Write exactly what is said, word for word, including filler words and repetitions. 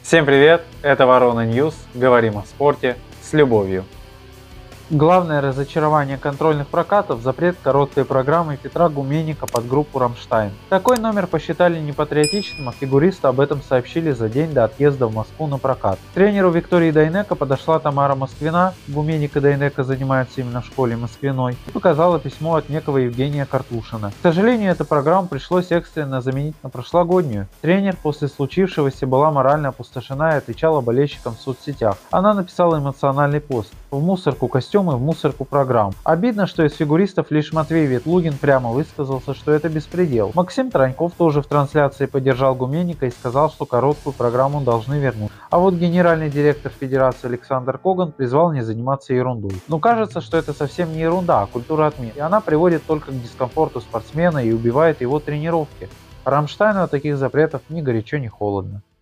Всем привет, это Ворона Ньюс, говорим о спорте с любовью. Главное разочарование контрольных прокатов – запрет короткой программы Петра Гуменника под группу «Рамштайн». Такой номер посчитали непатриотичным, а фигуристы об этом сообщили за день до отъезда в Москву на прокат. К тренеру Виктории Дайнеко подошла Тамара Москвина, Гуменник и Дайнеко занимаются именно в школе Москвиной, и показала письмо от некого Евгения Картушина. К сожалению, эту программу пришлось экстренно заменить на прошлогоднюю. Тренер после случившегося была морально опустошена и отвечала болельщикам в соцсетях. Она написала эмоциональный пост: «В мусорку костюмы, в мусорку программ». Обидно, что из фигуристов лишь Матвей Ветлугин прямо высказался, что это беспредел. Максим Траньков тоже в трансляции поддержал Гуменника и сказал, что короткую программу должны вернуть. А вот генеральный директор Федерации Александр Коган призвал не заниматься ерундой. Но кажется, что это совсем не ерунда, а культура отмены. И она приводит только к дискомфорту спортсмена и убивает его тренировки. Рамштайну от таких запретов ни горячо, ни холодно.